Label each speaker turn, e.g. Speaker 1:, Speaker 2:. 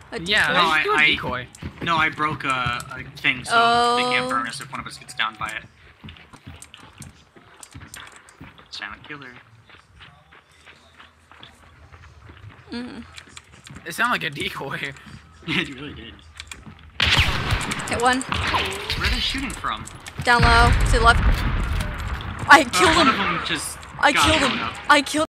Speaker 1: A decoy?
Speaker 2: Yeah,
Speaker 3: No,
Speaker 2: let's do a decoy.
Speaker 3: No, I broke a thing, so they can't burn us if one of us gets down by it. Silent killer.
Speaker 2: It sounded like a decoy.
Speaker 3: It really did.
Speaker 1: Hit one.
Speaker 3: Where are they shooting from?
Speaker 1: Down low. To the left. I killed
Speaker 3: One
Speaker 1: him.
Speaker 3: of them just
Speaker 1: I
Speaker 3: got
Speaker 1: killed
Speaker 3: blown
Speaker 1: him.
Speaker 3: up.
Speaker 1: I killed